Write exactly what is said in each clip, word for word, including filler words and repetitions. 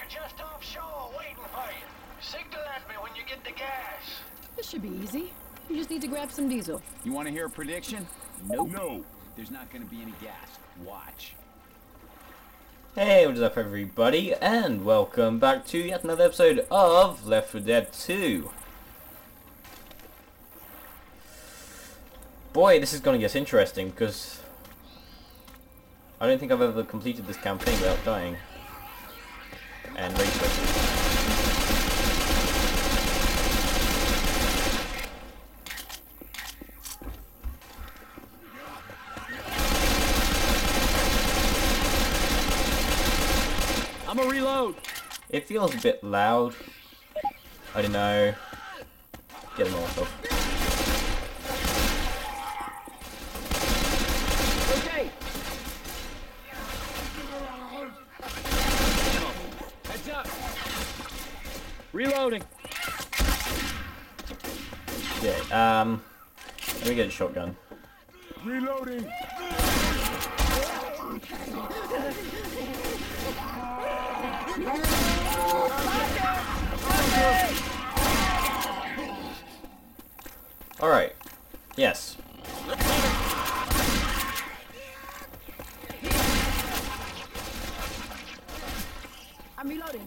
are just offshore waiting for you. Signal at me when you get the gas. This should be easy. You just need to grab some diesel. You want to hear a prediction? Nope. No. There's not going to be any gas. Watch. Hey, what is up everybody, and welcome back to yet another episode of Left four Dead two. Boy, this is going to get interesting, because I don't think I've ever completed this campaign without dying. And rage quitting. I'm a reload. It feels a bit loud. I don't know. Get them off. Okay. Heads up. Reloading. Yeah. Um. Let me get a shotgun. Reloading. Alright. Yes. I'm reloading.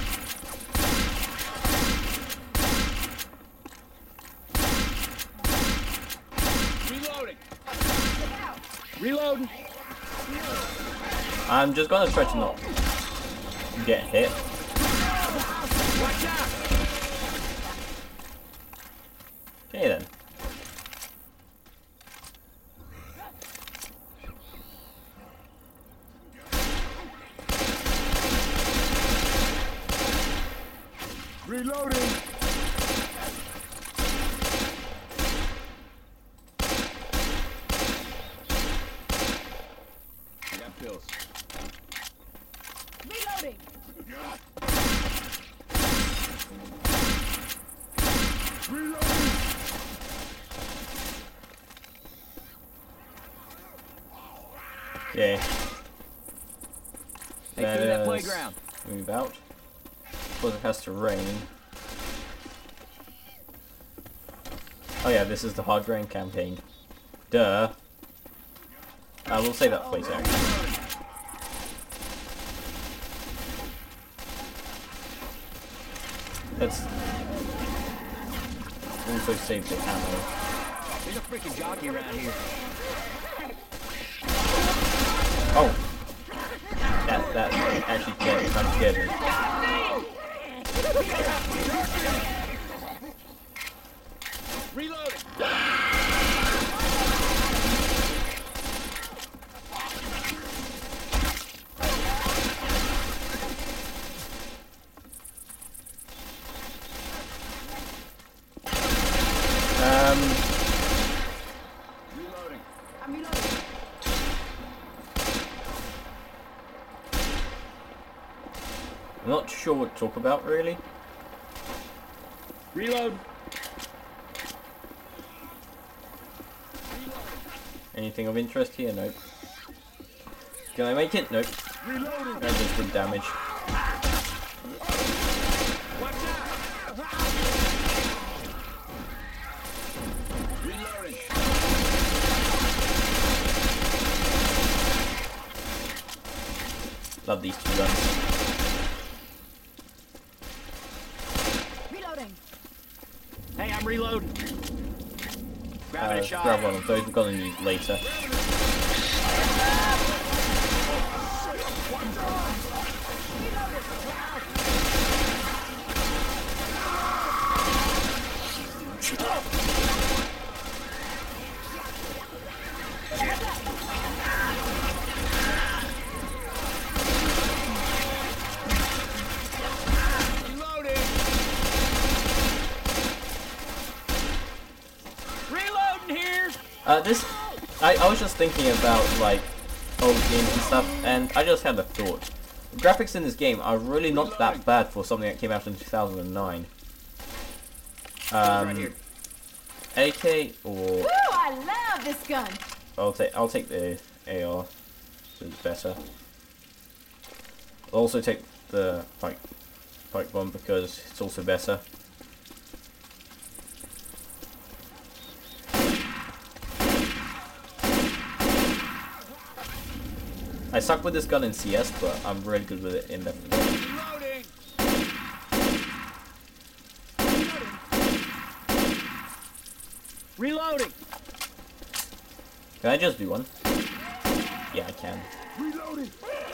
Reloading. Reloading. I'm just gonna try to not get hit. Watch out. Okay then. Reloading. I got pills. Reloading. Reloading. Okay. Hey, clear that Let's playground. Move out. Because it has to rain. Oh yeah, this is the hard rain campaign. Duh. I will say that for later. Let's also save the ammo. There's a freaking jockey around here. Oh! That, that actually kind of scared me. Reloading. Um, Reloading. I'm reloading. I'm not sure what to talk about really. Reload. Anything of interest here? Nope. Can I make it? Nope. Reloading. That just did damage. Watch out. Reloading. Love these two guns. Reloading. Hey, I'm reloading. Grabbing Uh, a shot. grab one of those, we're gonna need later. Reloading. Reloading here. Uh, this, I, I was just thinking about like old games and stuff, and I just had a thought. The graphics in this game are really not that bad for something that came out in two thousand nine. Right Um, here. A K or Woo! I love this gun. I'll take I'll take the A R. It's better. I'll also take the pike, pike bomb because it's also better. I suck with this gun in C S, but I'm really good with it in Left four Dead. Reloading. Can I just do one? Yeah, I can. Reloading.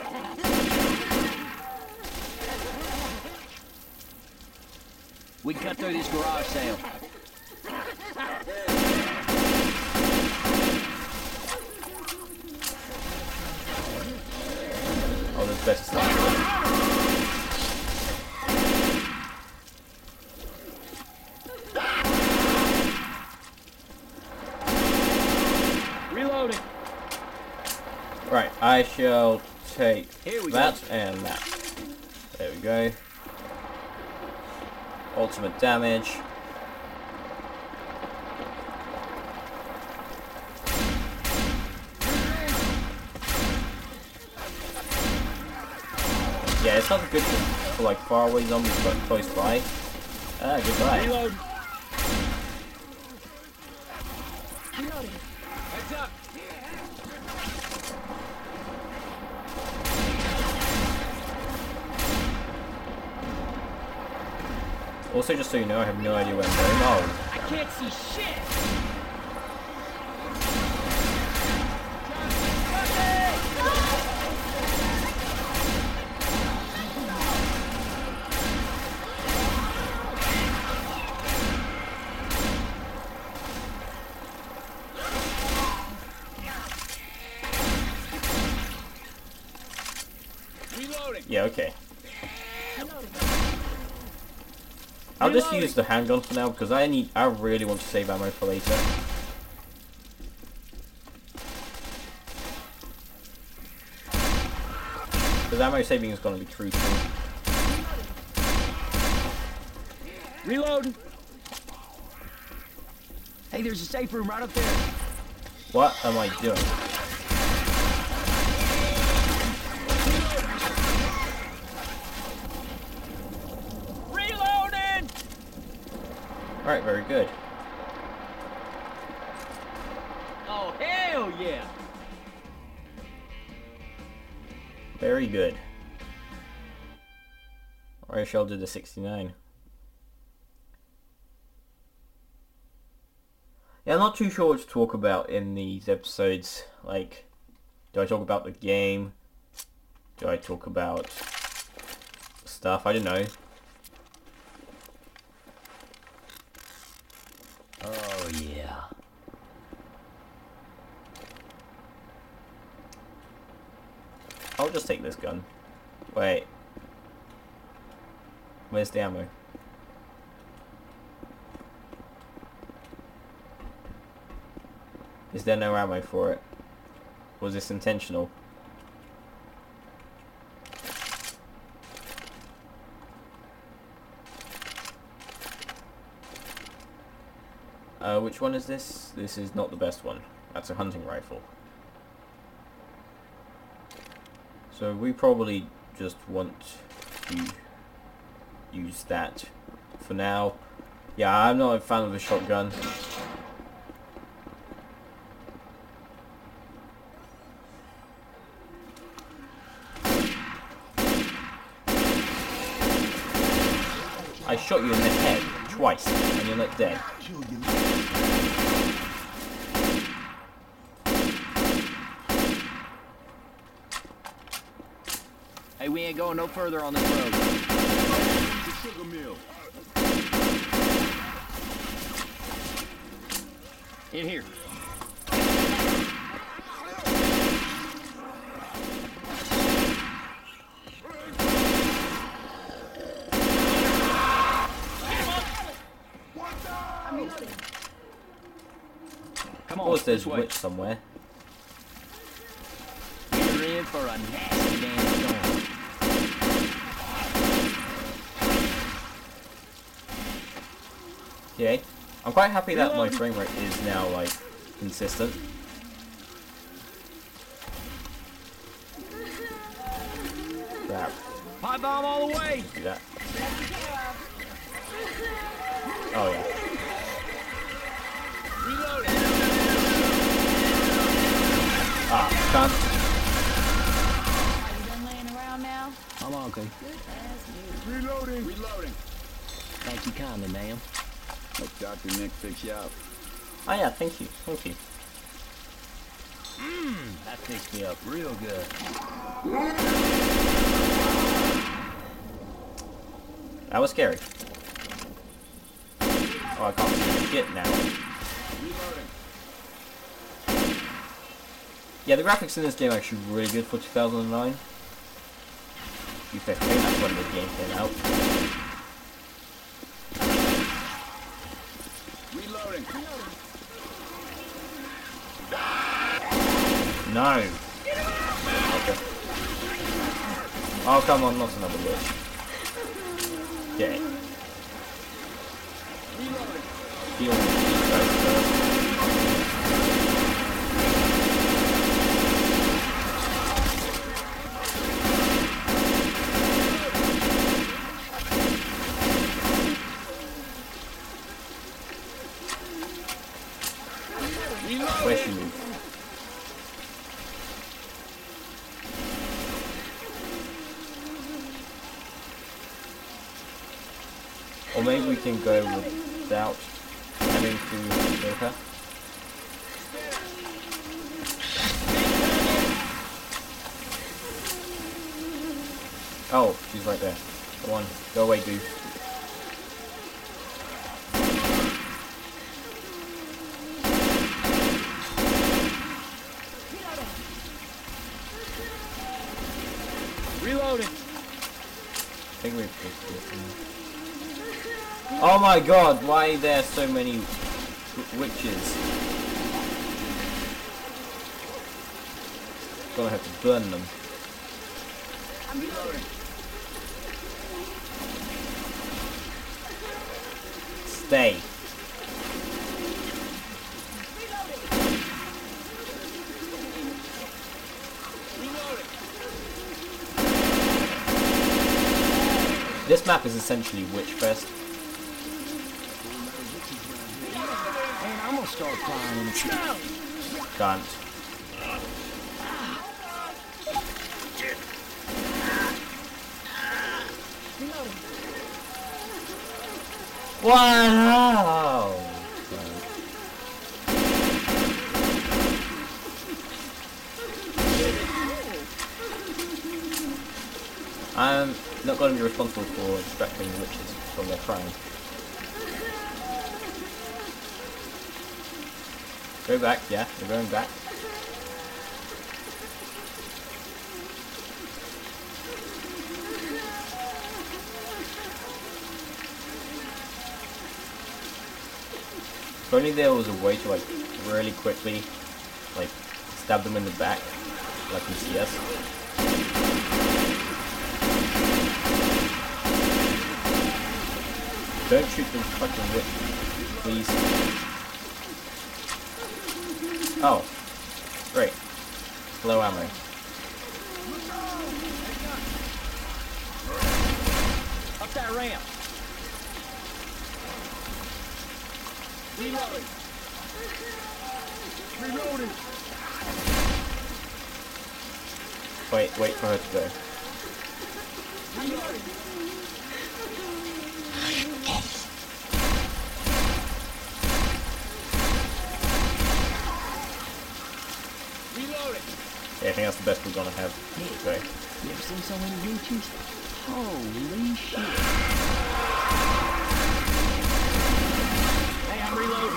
We can cut through this garage sale. Oh, there's better stuff. Reloading. Right, I shall take Here we that go. and that. There we go. Ultimate damage. Yeah, it's not good for, for like far away zombies, but close by. Ah, goodbye. Reload. Reloading. Heads up. Also, just so you know, I have no idea where I'm going. Oh, I can't see shit. Reloading. yeah, okay. I'll just Reloading. use the handgun for now because I need. I really want to save ammo for later. Because ammo saving is going to be crucial. Reloading. Hey, there's a safe room right up there. What am I doing? Reloading. Alright, very good. Oh, hell yeah. Very good. Or I shall do the sixty-nine. Yeah, I'm not too sure what to talk about in these episodes. Like, do I talk about the game? Do I talk about stuff? I don't know. Oh, yeah. I'll just take this gun. Wait. Where's the ammo? Is there no ammo for it? Was this intentional? Uh, which one is this? This is not the best one. That's a hunting rifle. So we probably just want to use that for now. Yeah, I'm not a fan of a shotgun. I shot you in the head twice and you're not dead. Hey, we ain't going no further on this road. The sugar mill. In here. Come Of on, course there's this a way. witch somewhere. You're in for a nasty damn storm. Okay. I'm quite happy that my Reload. frame rate is now, like, consistent. Crap. Pipe Dive bomb all the way. Do that. Oh yeah. Reloading. Ah, can't. Are you done laying around now? I'm okay. Good as new. Reloading. Reloading. Thank you kindly, ma'am. Let Doctor Nick fix you up. Oh yeah, thank you, thank you. Mmm, that fixed me up real good. That was scary. Oh, I can't see shit now. Reloading. Yeah, the graphics in this game are actually really good for two thousand nine. To be fair, I think that's when the game came out. Reloading. No. Okay. Oh, come on, not another witch. Okay. Heal these guys first. Where's she moved? Or maybe we can go without having to kill her. Oh, she's right there. Come on, go away, dude. Reloading. I think we've fixed this. Oh my god, why are there so many witches? Gonna have to burn them. I'm reloading. Stay. This map is essentially Witchfest. Man, I'm gonna start crying in the kitchen. Can't. Wow! I'm not going to be responsible for distracting the witches from their crime. Go back, yeah, we're going back. If only there was a way to like really quickly like stab them in the back, like in C S. Don't shoot the fucking witch, please. Oh, great. Low ammo. Up that ramp. Reloading. Reloading. Wait, wait for her to go. Reloading. Reloading. Yeah, I think that's the best we're gonna have today. You ever seen so many witches? Holy shit. Hey, I'm reloading.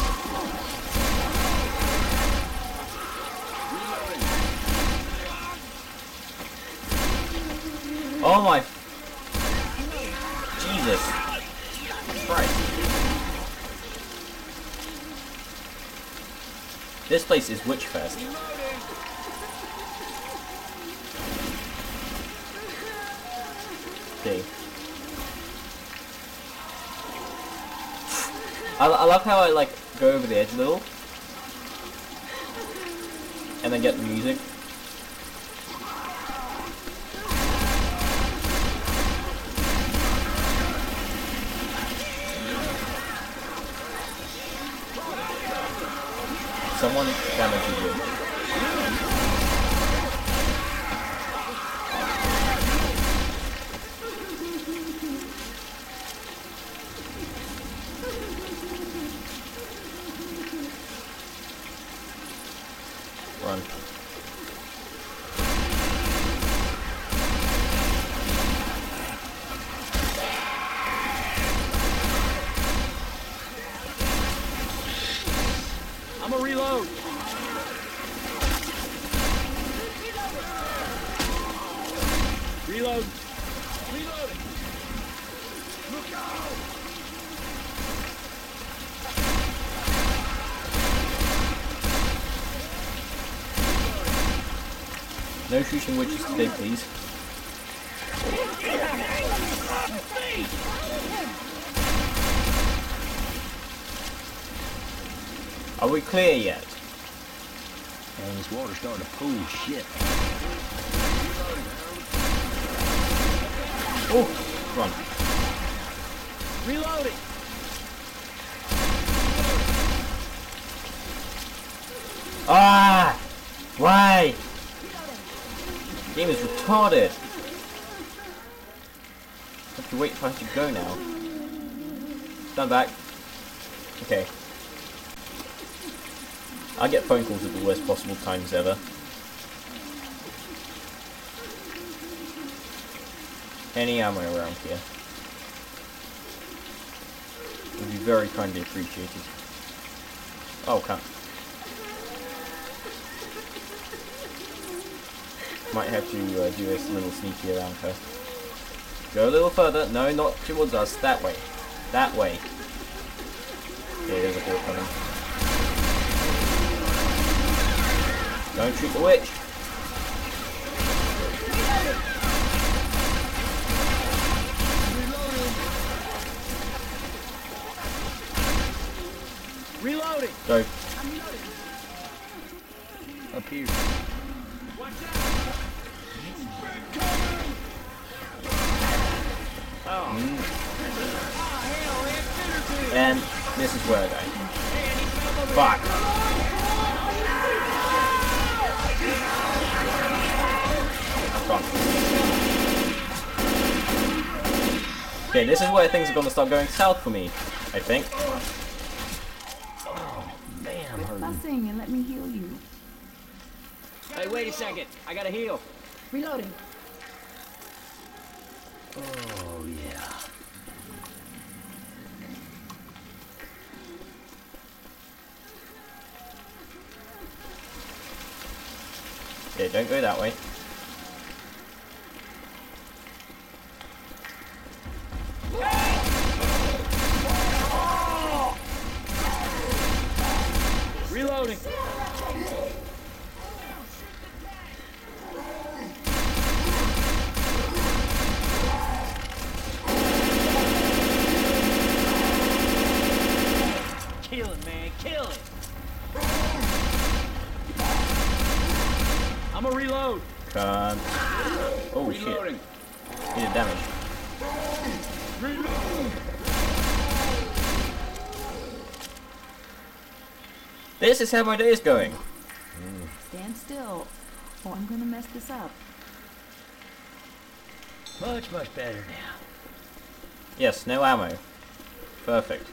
Oh my... Jesus Christ. This place is Witchfest. See. I, I love how I like go over the edge a little and then get the music. someone damage you. Run. I'm a reload. Reload. Reloading. Look out. No shooting witches today, please. Are we clear yet? Man, this water's starting to pool shit. Oh, run. Reloading. Ah! Why? Game is retarded. I have to wait for us to go now. Stand back. Okay. I get phone calls at the worst possible times ever. Any ammo around here would be very kindly appreciated. Oh, come. Might have to uh, do this a little sneaky around her. Go a little further. No, not towards us. That way. That way. Okay, there's a horde coming. Don't shoot the witch. Reloading. Go. Up here. Oh. Mm. And this is where I die. Fuck. Gone. Okay, this is where things are going to start going south for me, I think. Oh, man, I'm Quit hurting. fussing and let me heal you. Hey, wait a second. I gotta heal. Reloading. Oh, yeah. Yeah, don't go that way. Reloading. Kill it, man. Kill it. I'm a reload. Can't. Oh Reloading. shit. He did damage. Reload. This is how my day is going. Stand still, or I'm gonna mess this up. Much, much better now. Yes, no ammo. Perfect.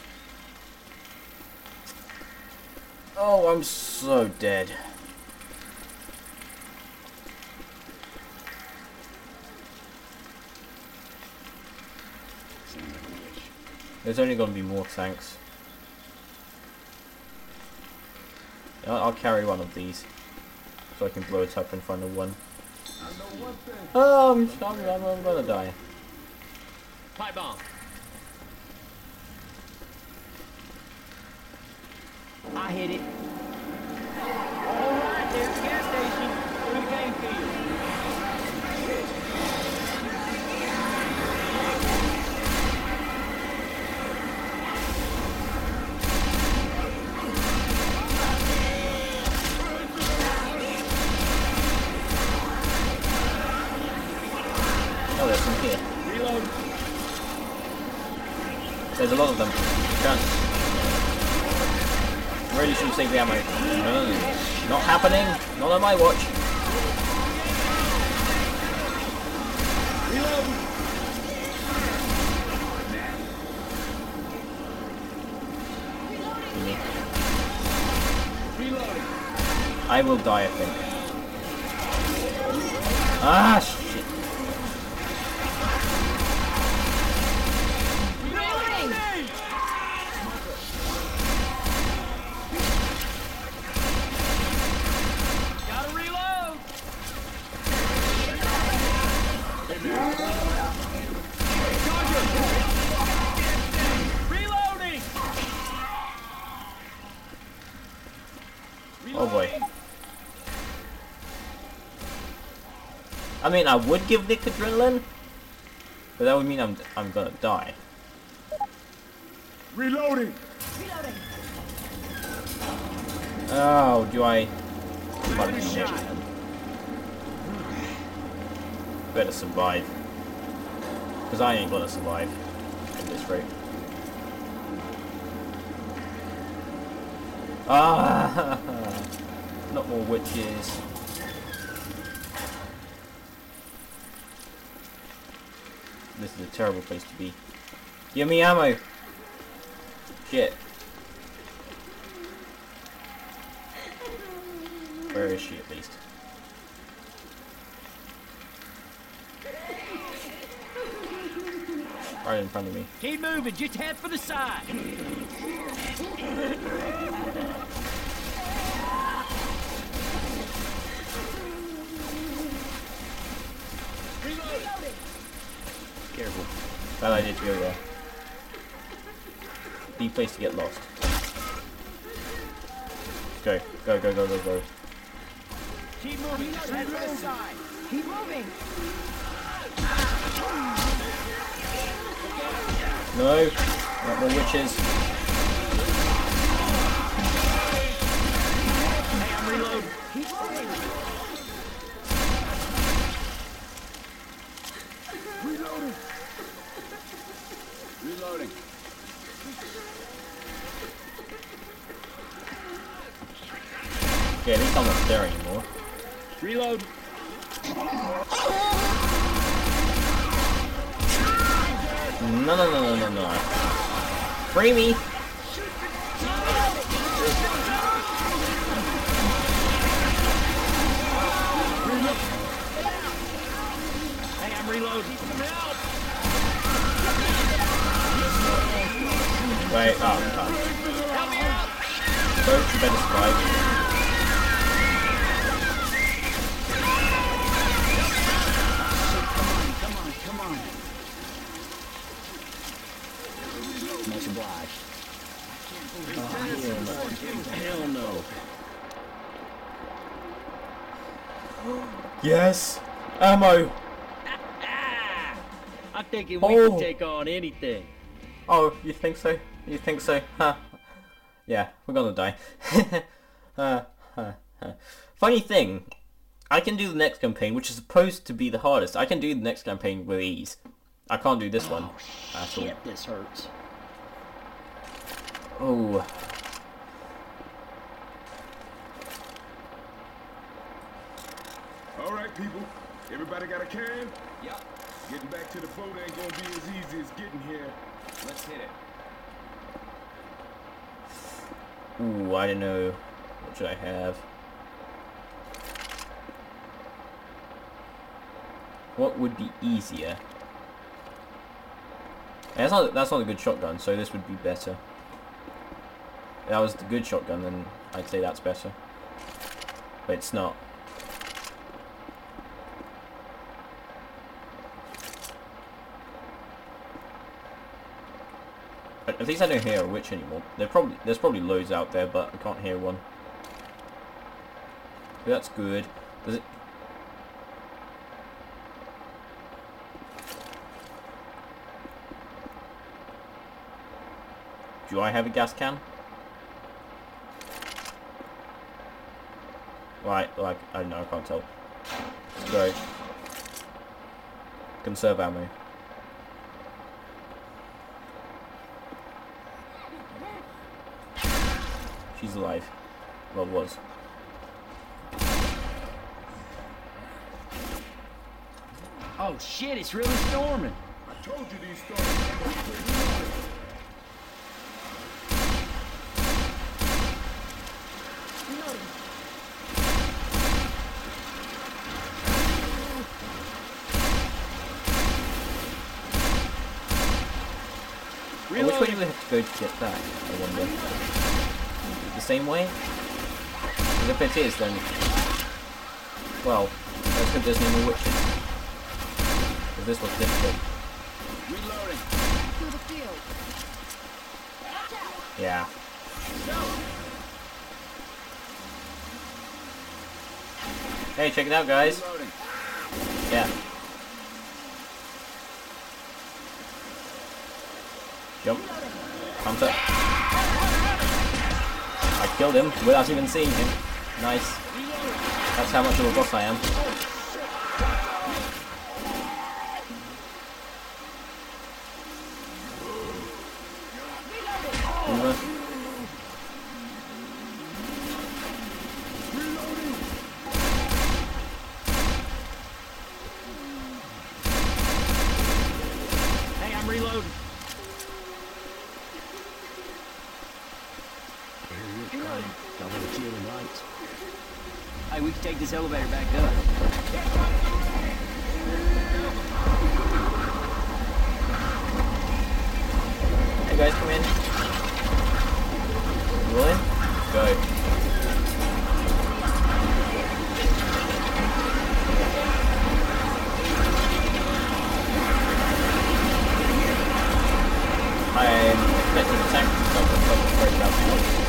Oh, I'm so dead. There's only going to be more tanks. I'll, I'll carry one of these, so I can blow it up in front of one. Oh, I'm, I'm, I'm, I'm gonna die. Pipe bomb. I hit it. All right, there's the gas station. Through the game field. Oh, there's some here. Reload. There's a lot of them. Gun. Really should save the ammo. No, no, no. Not happening. Not on my watch. Reloading. I will die, I think. Ah, shit. Gotta reload. Reloading. Oh boy. I mean, I would give Nick adrenaline, but that would mean I'm I'm gonna die. Reloading. Oh, do I? Better survive, because I ain't gonna survive at this rate. Ah, not more witches. This is a terrible place to be. Give me ammo. Shit. Where is she, at least? Right in front of me. Keep moving. Just head for the side. Careful. Bad idea to go there. The place to get lost. Go, go, go, go, go, go. Keep moving. Just head for the side. Keep moving. No, not more witches. Hey, I'm reloading. Keep moving. Reloading. Reloading. Okay, at least I'm not there anymore. Reload. No, no, no, no, no, no. Free me! Hey, I'm reloading. Some help. Wait, oh, oh. Help me out. Coach, you better survive. Come on, come on. Much obliged. Oh, hell no. Hell no. Yes! Ammo! I'm thinking we Oh. can take on anything. Oh, you think so? You think so? Huh. Yeah, we're gonna die. uh, huh, huh. Funny thing, I can do the next campaign, which is supposed to be the hardest. I can do the next campaign with ease. I can't do this one. Oh, at all. shit, this hurts. Oh. All right, people. Everybody got a can? Yep. Getting back to the boat ain't gonna be as easy as getting here. Let's hit it. Ooh, I don't know. What should I have? What would be easier? That's not that's not a good shotgun, so this would be better. If that was the good shotgun, then I'd say that's better. But it's not. At least I don't hear a witch anymore. There probably there's probably loads out there, but I can't hear one. That's good. Does it? Do I have a gas can? Right, like I don't know, I can't tell. Let's go. Conserve ammo. She's alive. Well, was. Oh shit, it's really storming. I told you these storms. Oh, which way do we have to go to get back, I wonder? The same way? Because if it is, then... Well, let's hope there's no more witches. Because this was difficult. Reloading. Through the field. Yeah. Hey, check it out, guys. Reloading. Yeah. Jump. Comes up. I killed him without even seeing him. Nice. That's how much of a boss I am. Boomer. Hey, I'm reloading. Double the ceiling lights. Hey, we can take this elevator back up. Hey guys, come in. You willing? Go. I'm expecting the tank to come and come straight down the house.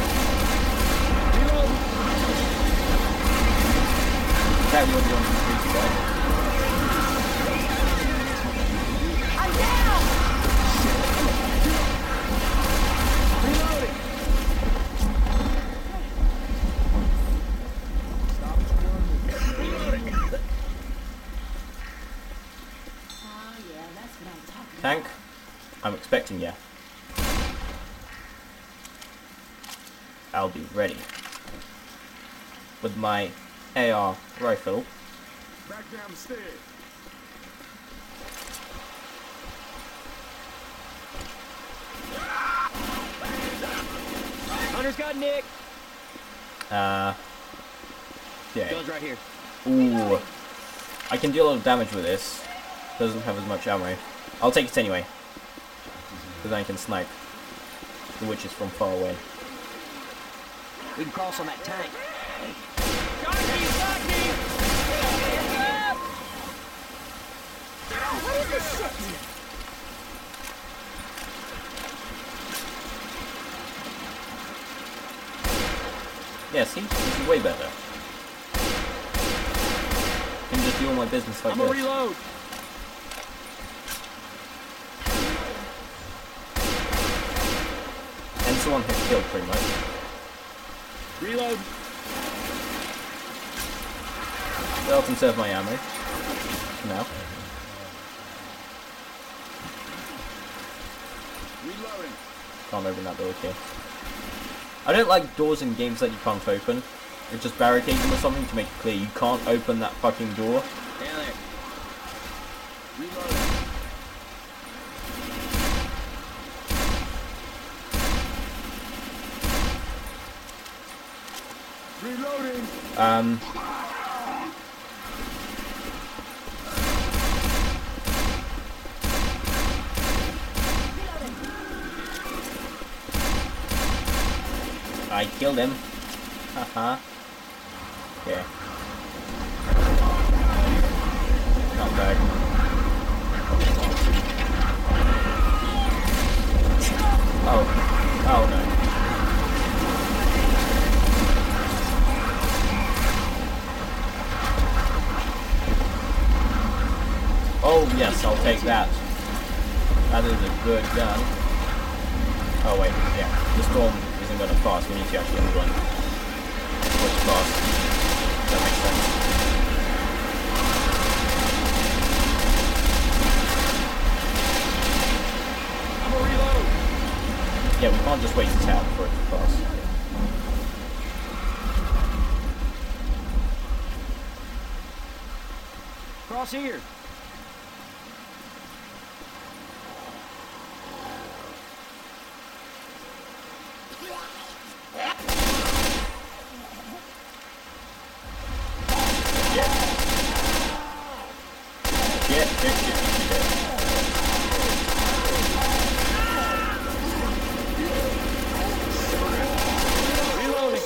Exactly what you want to do, right? I'm down! Reloading. Oh yeah, that's what I'm talking about. Tank, I'm expecting ya. I'll be ready. With my A R rifle. Back down the stairs. Hunter's got Nick. Uh, yeah. Guns right here. Ooh. I can do a lot of damage with this. Doesn't have as much ammo. I'll take it anyway. Because I can snipe the witches from far away. We can cross on that tank. What is this shit? Yeah, see? This is way better. I can just do all my business like I'm gonna this. reload. And someone hit killed pretty much. Reload. So I'll conserve my ammo. Now. Reloading. Can't open that door here. I don't like doors in games that you can't open. It's just barricade them or something to make it clear you can't open that fucking door. Down there. Reloading. Reloading. Um. I killed him. Haha. Okay. Not bad. Oh. Oh no. Oh yes, I'll take that. That is a good gun. Oh wait, yeah. The storm isn't going to fast, we need to actually run. What's fast? That makes sense. I'm gonna reload. Yeah, we can't just wait this out for it to pass. Cross here. Shit, shit, shit, shit. Reloading.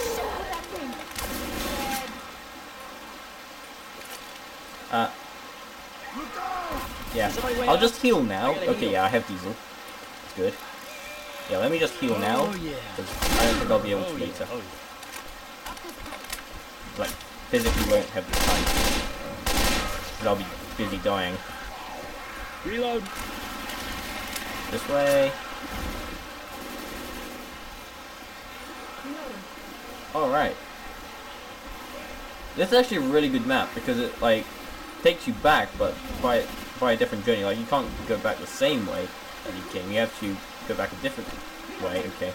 Uh, yeah, I'll just heal now. Okay, heal. yeah, I have diesel. That's good. Yeah, let me just heal now. Oh, yeah. Because I don't think I'll be able to Oh, later. yeah. Oh, yeah. Like, physically won't have the time. Because I'll be busy dying. Reload. This way. Alright. This is actually a really good map because it, like, takes you back, but by, by a different journey. Like, you can't go back the same way that you came. You have to go back a different way, okay.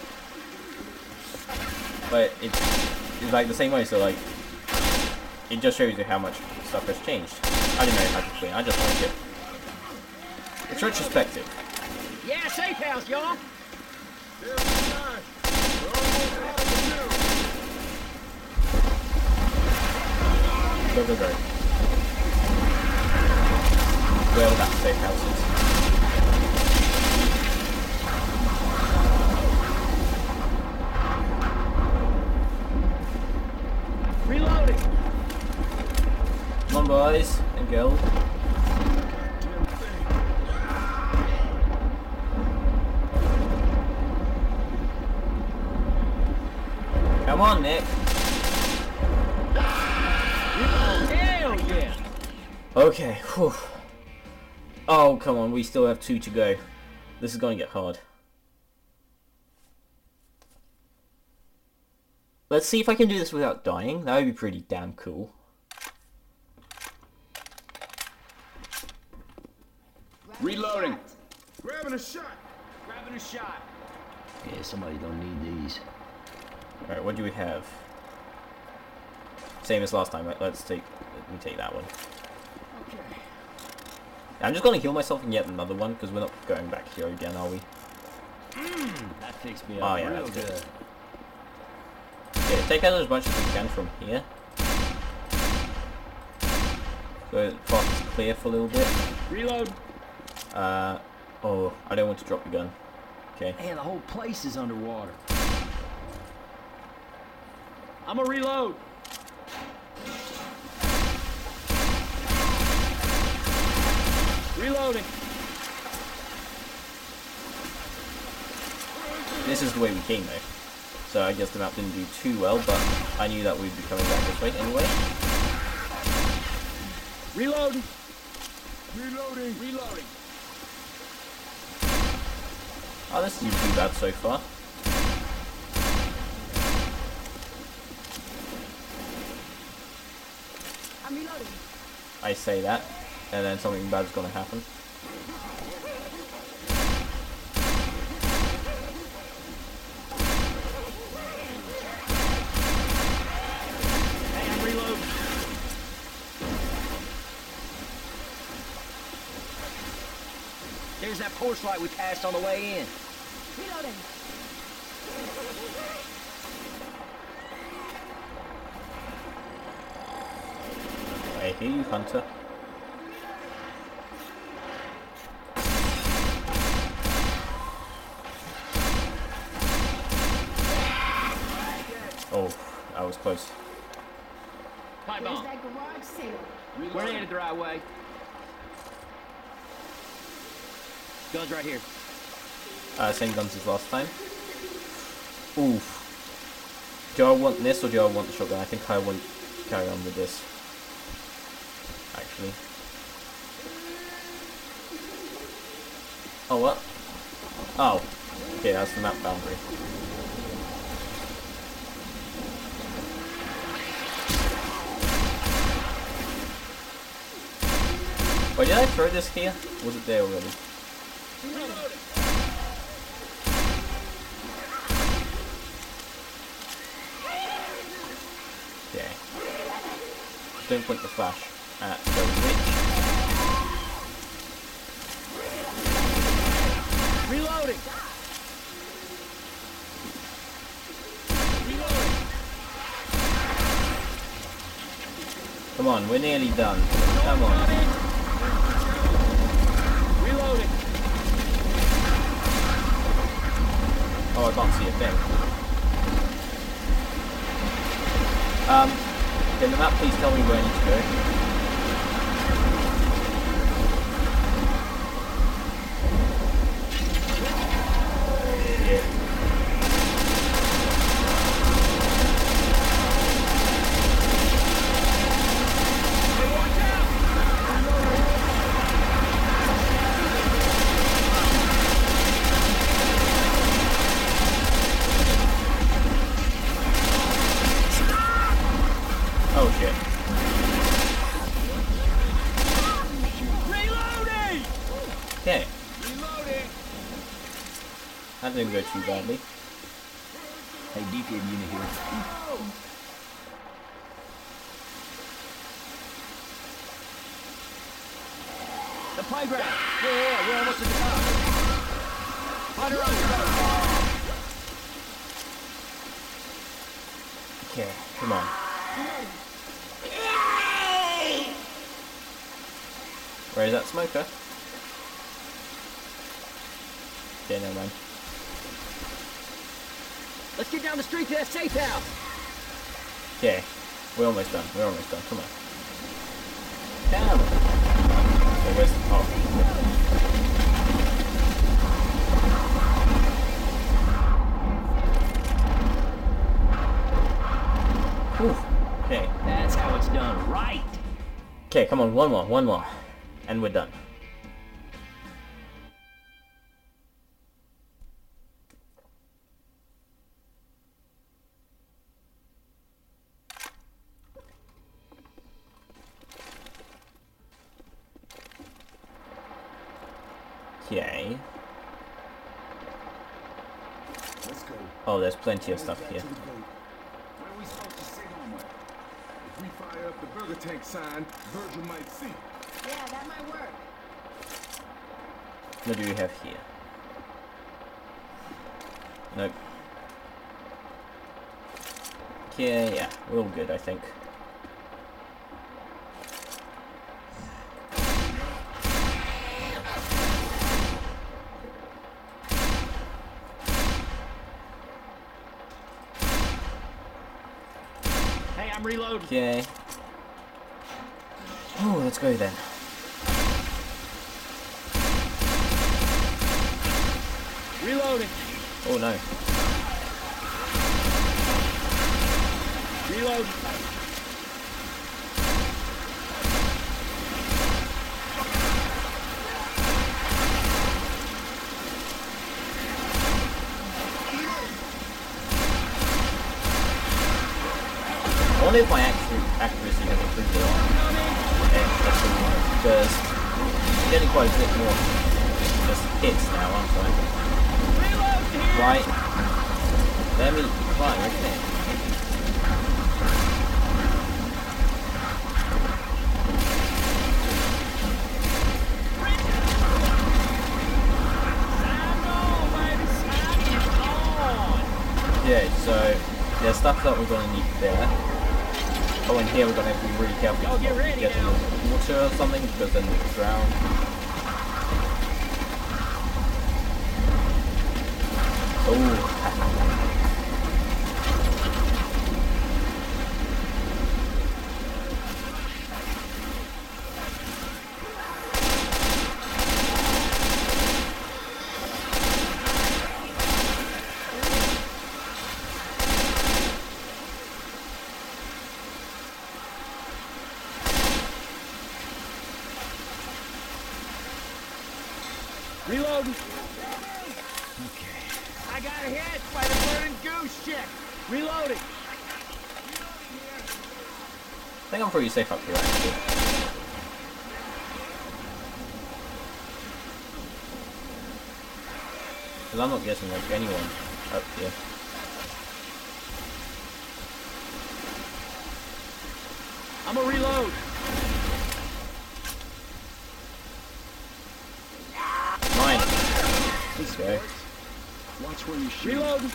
But it's, it's like the same way, so like, it just shows you how much stuff has changed. I don't know how to explain, I just like it. It's retrospective. Yeah, safe house, y'all. There's the guy. We're almost out of the mill. Go, go, go. Well, that safe house is. Reloading. Come on, boys and girls. Come on, Nick. Hell yeah. Okay. Whew. Oh, come on. We still have two to go. This is going to get hard. Let's see if I can do this without dying. That would be pretty damn cool. Reloading. Grabbing a shot. Grabbing a shot. Yeah, somebody don't need these. Alright, what do we have? Same as last time. Right? Let's take... Let me take that one. Okay. I'm just going to heal myself and get another one, because we're not going back here again, are we? Mmm, that fixed me Oh, up yeah, real that's good. good. Yeah, take out as much as we can from here. So the path is clear for a little bit. Reload. Uh, oh, I don't want to drop the gun. Okay. Man, the whole place is underwater. I'm a reload. Reloading. This is the way we came though. So I guess the map didn't do too well, but I knew that we'd be coming back this way anyway. Reloading. Reloading. Reloading. Oh, this isn't too bad so far. I'm reloading. I say that, and then something bad's gonna happen. Hey, I'm reloading. There's that porch light we passed on the way in. Reloading. I hear you, Hunter. Oh, that was close. Pipe There's bomb. that garage sale. We're headed the right way. Guns right here. Uh, same guns as last time. Oof. Do I want this or do I want the shotgun? I think I want to carry on with this. Actually. Oh, what? Oh. Okay, that's the map boundary. Wait, did I throw this here? Was it there already? Okay. Don't point the flash at the witch. Come on, we're nearly done. Come on. Reloading. Oh, I can't see a thing. Um, can the map please tell me where I need to go? Oh shit. Reloading. Okay, Reloading. that didn't go too badly. Hey, D K unit here. The playground. Yeah, yeah, yeah, we're almost at the top. Hunter on the road. Okay, come on. Where is that smoker? Okay, never mind. Let's get down the street to that safe house. Okay, we're almost done. We're almost done. Come on. Damn. Okay, where's the oh. Whew. Okay. That's how it's done, right? Okay, come on, one more, one more. And we're done. Okay. Let's go. Oh, there's plenty of stuff here. To the boat. Where are we supposed to sit on it? If we fire up the burger tank sign, Virgil might see. Yeah, that might work. What do we have here? Nope. Okay, yeah, we're all good, I think. Hey, I'm reloading. Okay. Oh, let's go then. Reloading. Oh no. Reloading. I wonder if my accuracy, accuracy has improved at all. Yeah, that's what I want, because I'm getting quite a bit more just hits now, aren't I? Right. Let me fly right there. Yeah, so there's stuff that we're going to need there. Oh, and here we're going to have to be really careful Y'all get ready to get in now. the water or something, because then we'll drown. Oh. Reloading. Okay. I got hit by the burning goose shit. Reloading. I think I'm pretty safe up here, actually. Because I'm not getting like anyone up here. I'm a reload. Mine. Let's go. Watch where you shoot. Reloading.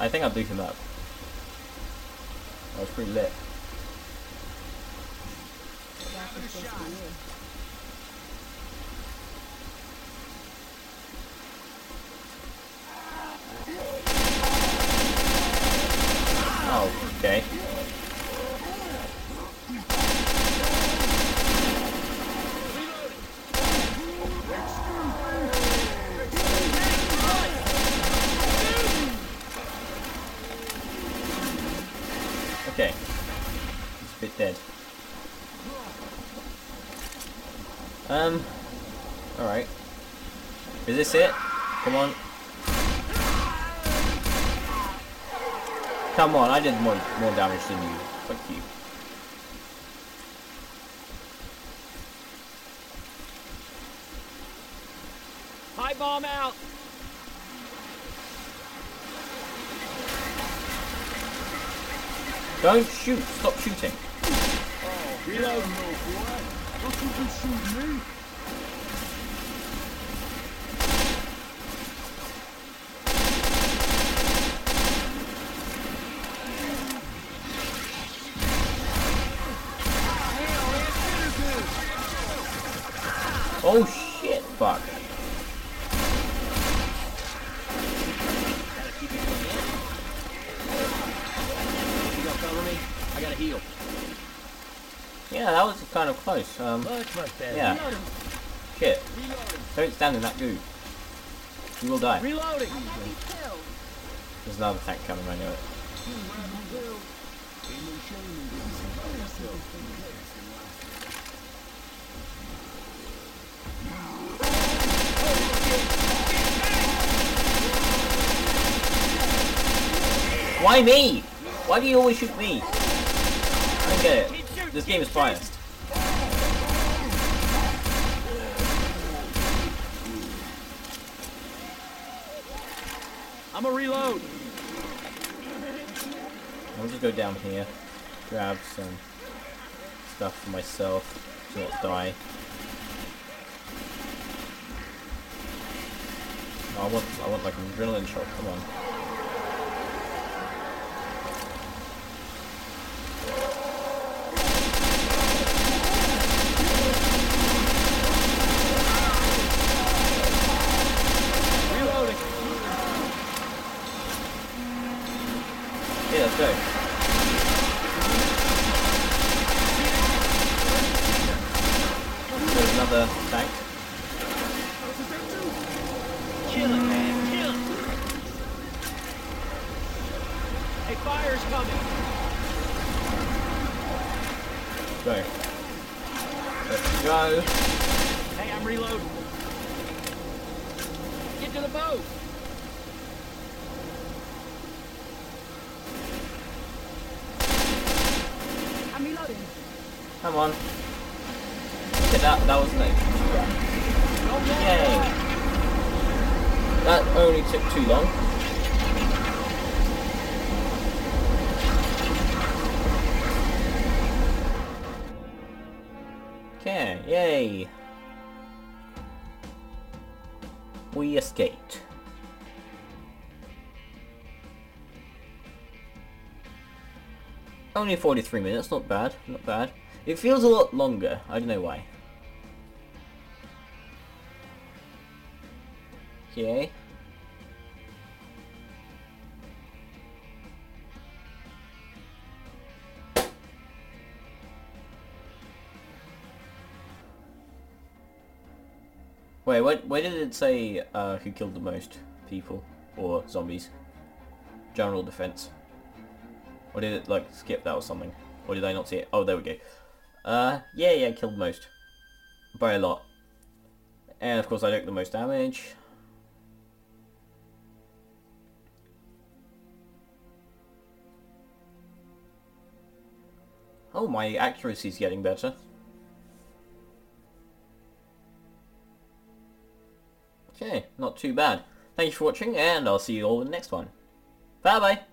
I think I blew him up. That was pretty lit. Oh, okay. Okay. He's a bit dead. Um. Alright. Is this it? Come on. Come on, I did more, more damage than you. Fuck you. Pipe bomb out. Don't shoot! Stop shooting! Reload. Don't you just shoot me? Oh shit! Fuck. You gonna cover me? I gotta heal. Yeah, that was kind of close. Um, Much, much better. yeah. Reloading. Shit. Don't stand in that goo. You will die. Reloading. There's another tank coming, I know it. Why me? Why do you always shoot me? I don't get it. This game is biased. I'm a reload. I'll just go down here, grab some stuff for myself to not die. No, I want, I want like an adrenaline shot. Come on. Reloading. Yeah, let's go. There's another tank. Kill it, man. Kill it. Hey, fire's coming. Go. Let's go. Hey, I'm reloading. Get to the boat. I'm reloading. Come on. Look at that. That wasn't actually too bad. Yay. That only took too long. Okay, yay. We escaped. Only forty-three minutes, not bad, not bad. It feels a lot longer, I don't know why. Okay. Wait, what, where did it say uh, who killed the most people? Or zombies? General defense. Or did it, like, skip that or something? Or did I not see it? Oh, there we go. Uh, yeah, yeah, killed most. By a lot. And, of course, I took the most damage. Oh, my accuracy's getting better. Okay, not too bad. Thank you for watching, and I'll see you all in the next one. Bye bye!